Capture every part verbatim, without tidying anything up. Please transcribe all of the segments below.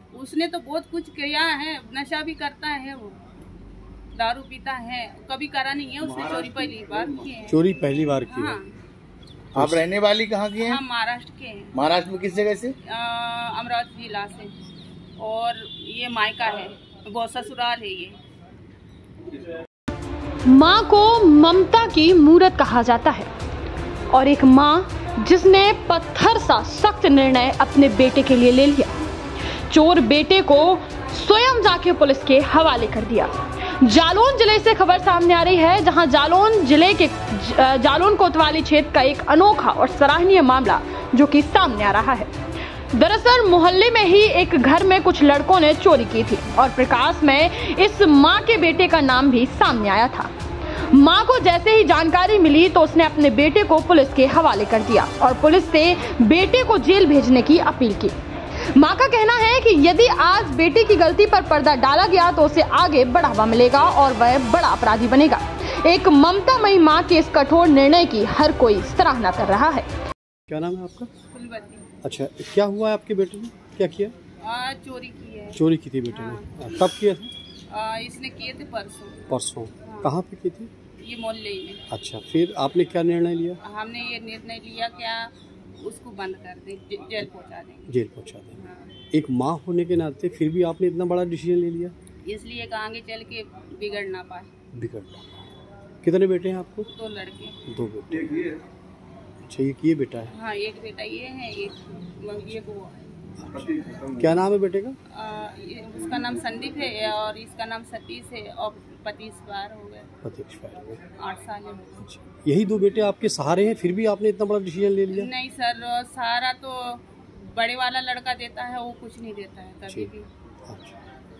उसने तो बहुत कुछ किया है, नशा भी करता है, वो दारू पीता है, कभी करा नहीं है उसने, चोरी पहली बार की है। चोरी पहली बार की है। आप रहने वाली कहाँ की हैं? हम महाराष्ट्र के हैं। महाराष्ट्र में किस जगह से? अमरावती जिला से, और ये मायका है, वो ससुराल है ये। माँ को ममता की मूरत कहा जाता है, और एक माँ जिसने पत्थर सा सख्त निर्णय अपने बेटे के लिए ले लिया। चोर बेटे को स्वयं जाके पुलिस के हवाले कर दिया। जालौन जिले से खबर सामने आ रही है, जहां जालौन जिले के जालौन कोतवाली क्षेत्र का एक अनोखा और सराहनीय मामला जो कि सामने आ रहा है। दरअसल मोहल्ले में ही एक घर में कुछ लड़कों ने चोरी की थी, और प्रकाश में इस मां के बेटे का नाम भी सामने आया था। मां को जैसे ही जानकारी मिली तो उसने अपने बेटे को पुलिस के हवाले कर दिया और पुलिस से बेटे को जेल भेजने की अपील की। मां का कहना है कि यदि आज बेटे की गलती पर पर्दा डाला गया तो उसे आगे बढ़ावा मिलेगा और वह बड़ा अपराधी बनेगा। एक ममतामयी मां के इस कठोर निर्णय की हर कोई सराहना कर रहा है। क्या नाम है आपका? फुलवती। अच्छा, क्या हुआ है आपके बेटे ने? क्या किया? आ, चोरी की है। चोरी की थी बेटे ने? कब किया था? आ, इसने किए थे परसों। परसों? हाँ। कहाँ पे की थी? ये मोहल्ले में। अच्छा, फिर आपने क्या निर्णय लिया? हमने ये निर्णय लिया क्या उसको बंद कर दे, जेल पहुंचा देंगे। जेल पहुंचा देंगे। हाँ। एक माँ होने के नाते फिर भी आपने इतना बड़ा डिसीजन ले लिया? इसलिए कि आगे चल के बिगड़ ना पाए। बिगड़ ना पाए। कितने बेटे हैं आपको? दो लड़के। दो बेटे। अच्छा, एक ये बेटा है? हाँ, एक बेटा ये है, एक ये वो है। क्या नाम है बेटे का? आ, उसका नाम संदीप है और इसका नाम सतीश है, और पति बार हो गए। पति एक्सपायर हो गए। आठ साल है। अच्छा, यही दो बेटे आपके सहारे हैं, फिर भी आपने इतना बड़ा डिसीजन ले लिया? नहीं सर, सहारा तो बड़े वाला लड़का देता है, वो कुछ नहीं देता है कभी भी। अच्छा।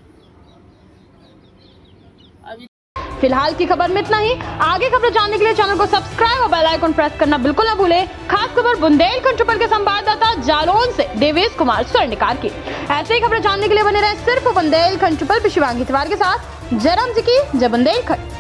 अभी फिलहाल की खबर में इतना ही। आगे खबर जानने के लिए चैनल को सब्सक्राइब और बेल आइकन प्रेस करना बिल्कुल न भूलें। खास खबर बुंदेलखंड ट्रिपल के संवाददाता जालौन से देवेश कुमार स्वर्णिकार की। ऐसे ही खबर जानने के लिए बने रहे सिर्फ बुंदेलखंड ट्रिपल पे शिवांगी तिवारी के साथ। जय राम जी की जय बुंदेलखंड।